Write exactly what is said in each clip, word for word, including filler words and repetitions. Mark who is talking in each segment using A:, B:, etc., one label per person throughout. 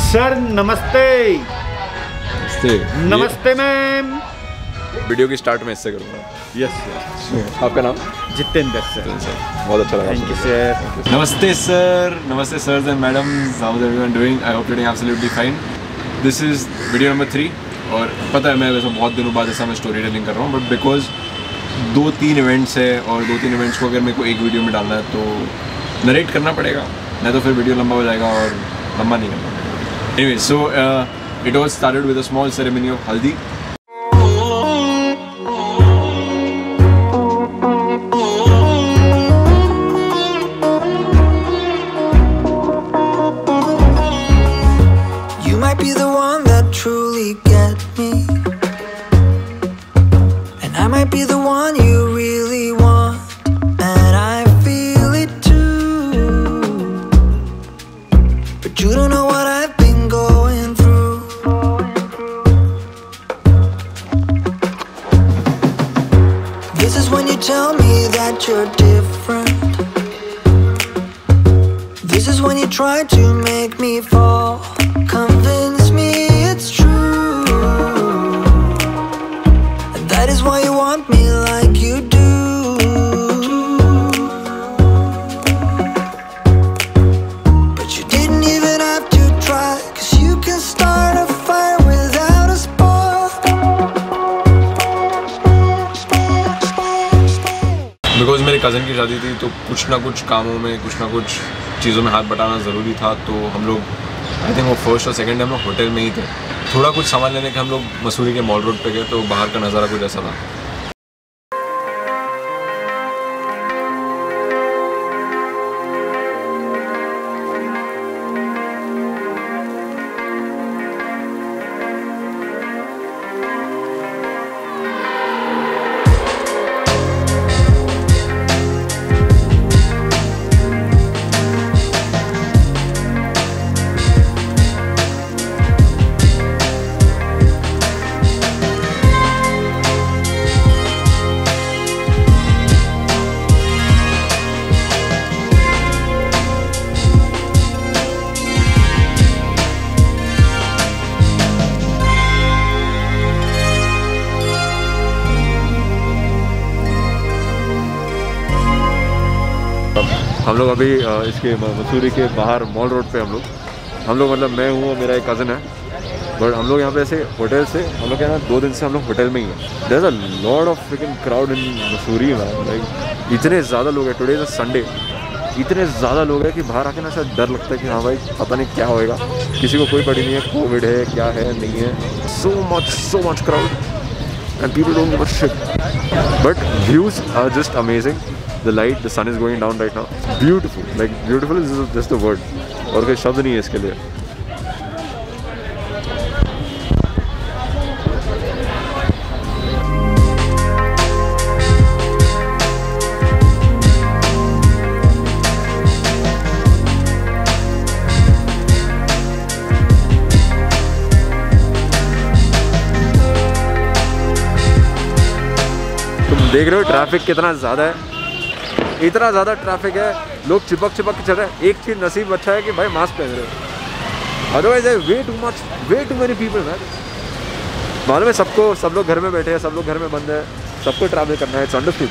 A: Sir नमस्ते।
B: नमस्ते
A: नमस्ते मैम।
B: वीडियो की स्टार्ट में इससे करूँगा।
A: Yes sir.
B: आपका नाम?
A: जितेंद्र सर।
B: बहुत अच्छा लगा।
A: Thank you sir.
C: नमस्ते सर, नमस्ते sir and madam, how is everyone doing? I hope you doing absolutely fine. This is video number three. और पता है मैं वैसे बहुत दिनों बाद ऐसा मैं स्टोरी टेलिंग कर रहा हूँ, बट बिकॉज दो तीन इवेंट्स है और दो तीन इवेंट्स को अगर मेरे को एक वीडियो में डालना है तो नरेट करना पड़ेगा, नहीं तो फिर वीडियो लंबा हो जाएगा और लंबा नहीं करना पड़ेगा। Anyway, so it was started with a small ceremony of haldi.
D: Tell me that you're different. This is when you try to make me fall. Convince me it's true. And that is why you want me like you do. But you didn't even have to try, 'cause you can start a fire without a spark.
C: Because मेरे cousin की शादी थी तो कुछ ना कुछ कामों में, कुछ ना कुछ चीज़ों में हाथ बटाना ज़रूरी था। तो हम लोग आई थिंक वो फर्स्ट और सेकंड डे हम लोग होटल में ही थे। थोड़ा कुछ सामान लेने के हम लोग मसूरी के मॉल रोड पे गए, तो बाहर का नज़ारा कुछ ऐसा था।
B: हम लोग अभी इसके मसूरी के बाहर मॉल रोड पे हम लोग हम लोग मतलब मैं हूँ और मेरा एक कज़न है, बट हम लोग यहाँ पे ऐसे होटल से हम लोग क्या ना दो दिन से हम लोग होटल में ही हैं। There is a lot of fricking crowd in Mussoorie man, like इतने ज़्यादा लोग हैं। टुडे इज अ संडे, इतने ज़्यादा लोग हैं कि बाहर आके ना शायद डर लगता है कि हाँ भाई पता नहीं क्या होएगा। किसी को कोई पड़ी नहीं है, कोविड है क्या है नहीं है। So much so much crowd and people don't give a shit, but views are just amazing. The light, the sun is going down right now. Beautiful, like beautiful is just a word. और कोई शब्द नहीं है इसके लिए। तुम देख रहे हो ट्रैफिक कितना ज़्यादा है, इतना ज़्यादा ट्रैफिक है, लोग चिपक चिपक के चल रहे हैं। एक चीज़ नसीब अच्छा है कि भाई मास्क पहन रहे हो, अदरवाइज है way too much way too many people man. मालूम है सबको, सब लोग घर में बैठे हैं, सब लोग घर में बंद है, सबको ट्रैवल करना है, इट्स अंडरस्टूड।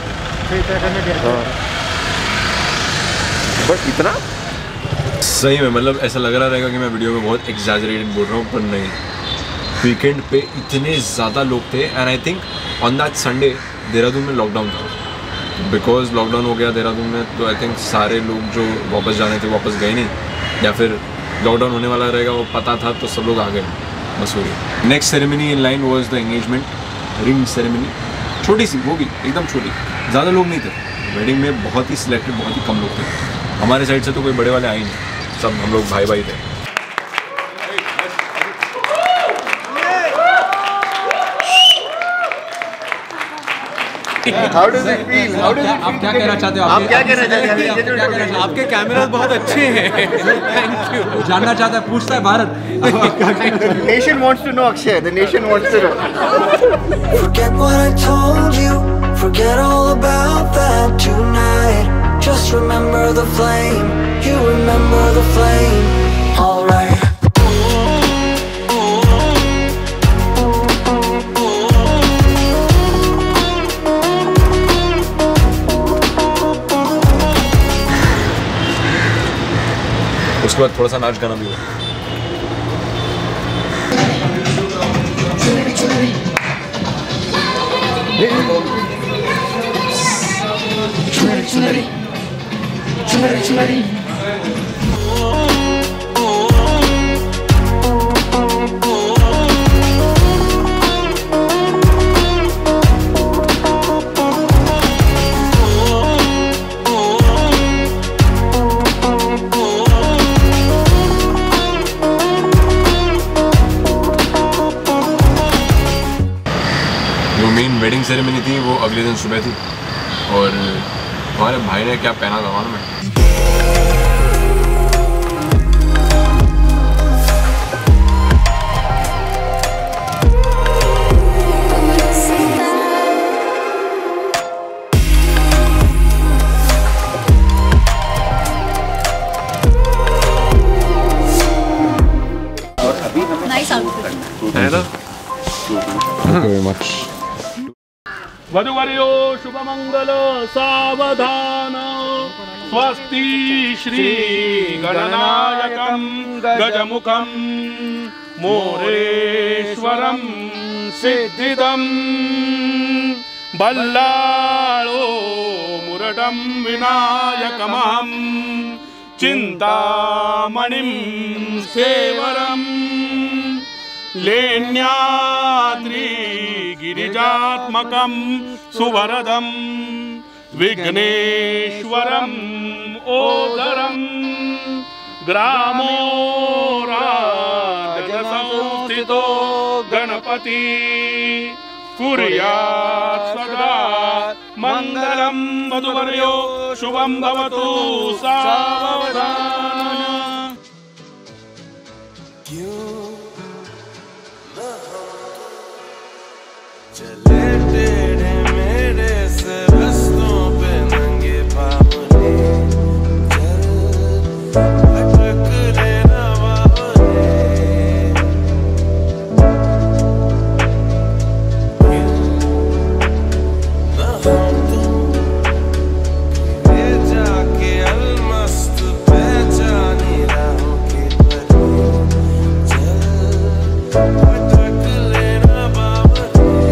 B: बट इतना
C: सही में मतलब ऐसा लग रहा रहेगा कि मैं वीडियो में बहुत एग्जैजरेटेड बोल रहा हूँ, पर नहीं। वीकेंड पे इतने ज़्यादा लोग थे and I think on that Sunday Dehradun में लॉकडाउन था। बिकॉज लॉकडाउन हो गया देहरादून में, तो आई थिंक सारे लोग जो वापस जाने थे वापस गए नहीं, या फिर लॉकडाउन होने वाला रहेगा वो पता था, तो सब लोग आ गए Mussoorie. Next ceremony in line was the engagement ring ceremony. छोटी सी, वो भी एकदम छोटी, ज़्यादा लोग नहीं थे वेडिंग में, बहुत ही सिलेक्टेड, बहुत ही कम लोग थे। हमारे साइड से तो कोई बड़े वाले आए नहीं, सब हम लोग भाई भाई थे।
A: How does it feel? How does it feel?
E: आप क्या कहना चाहते हो?
A: आप क्या कहना चाहते हैं?
E: आपके कैमरा बहुत अच्छे हैं। Thank you. जानना चाहता है, पूछता है Bharat.
A: The nation wants to know, Akshay. The nation wants to know.
D: Forget what I told you. Forget all about that tonight. Just remember the flame. You remember the flame. All right.
C: बाद थोड़ा सा नाच गाना भी हुआ। Wedding ceremony थी वो अगले दिन सुबह थी और हमारे भाई ने क्या पहना था मालूम है?
F: Nice outfit.
C: Thank you very much.
G: वधुवर्यो Shubhmangal सावधान स्वस्ति श्री गणनायकं गजमुखं मोरेश्वरं सिद्धिदं बल्लाळो मुरडं विनायकमहं चिन्तामणिं सेवरम् लेण्याद्रि गिरिजात्मकं सुवरदं विघ्नेश्वरम् ओदरं ग्रामो राजसंस्थितो गणपति कुर्यात् सदा मंगलं वधुवर्यो शुभं भवतु सावधान।
H: चले टेढ़े मेढ़े से रस्तों पे नंगे पाँवने चल भटक लेना बावने क्यों न हम तुम ले जाके अलमस्त पहचानी राहों के परे चल भटक लेना Bawane.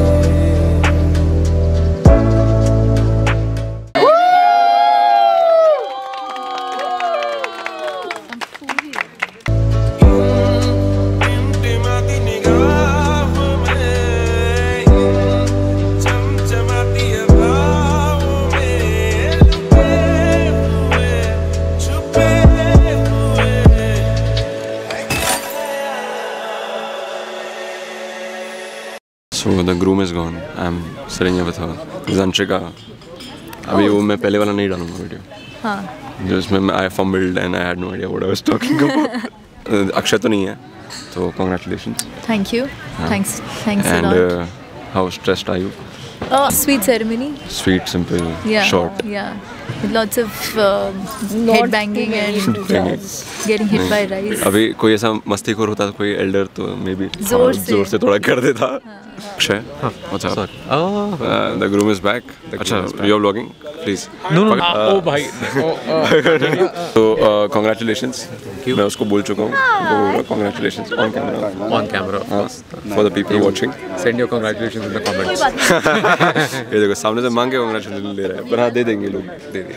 C: So the groom is gone. I'm sitting here with her. Zanchika. अभी वो मैं पहले वाला नहीं डालूंगा वीडियो।
F: हाँ।
C: जिसमें मैं I fumbled and I had no idea what I was talking about. Akshay तो नहीं है, तो congratulations.
F: Thank you. Thanks. Thanks a
C: And
F: lot.
C: uh, how stressed are you?
F: Oh, sweet ceremony.
C: Sweet, simple,
F: Yeah.
C: short.
F: Yeah. With lots of uh, head banging and getting hit by rice.
C: अभी कोई ऐसा मस्तीखोर होता तो कोई Elder तो may be
F: जोर से
C: जोर से थोड़ा कर देता। Akshay, what's up?
E: Oh,
C: Uh, the groom is back. अच्छा, you're vlogging, please.
E: no, no.
C: Uh,
E: Oh, भाई. Oh, uh,
C: So uh, congratulations. मैं उसको बोल चुका हूँ। Congratulations on camera.
E: on camera.
C: हाँ, for the people watching.
E: Send your congratulations in the comments.
C: ये देखो सामने से मांग के congratulations ले रहा है, पर हाँ दे देंगे लोग, दे देंगे।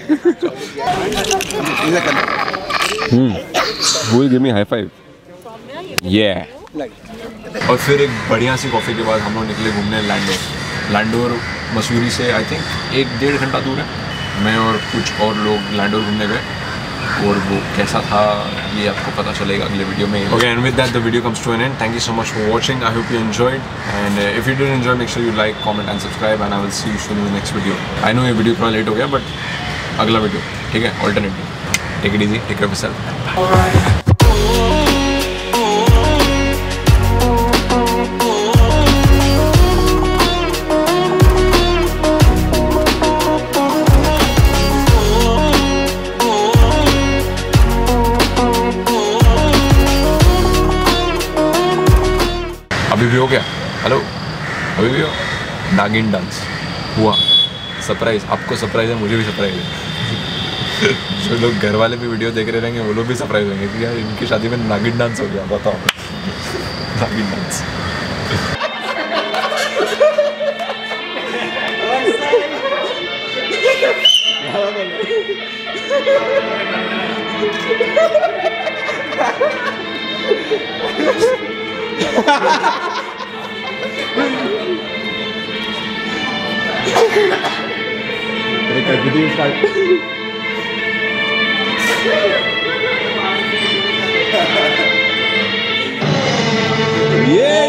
C: Hmm. Who will give me high five? Yeah. और फिर एक बढ़िया सी कॉफ़ी के बाद हम लोग निकले घूमने लैंडोर। लैंडोर मसूरी से आई थिंक एक डेढ़ घंटा दूर है। मैं और कुछ और लोग लैंडोर घूमने गए और वो कैसा था ये आपको पता चलेगा अगले वीडियो में। Okay, and with that the video comes to an end. Thank you so much for watching. I hope you enjoyed and if you did enjoy make sure you like comment and subscribe and I will see you soon in the next video. I know ये video थोड़ा late हो गया but अगला video ठीक है, alternative. Take it easy, take care of yourself. अभी भी हो गया? हेलो, अभी भी हो? नागिन डांस हुआ, सरप्राइज। आपको सरप्राइज है, मुझे भी सरप्राइज है। जो लोग घर वाले भी वीडियो देख रहे रहेंगे वो लोग भी सरप्राइज होंगे कि यार इनकी शादी में नागिन डांस हो गया, बताओ। नागिन डांस। Video start. Yeah.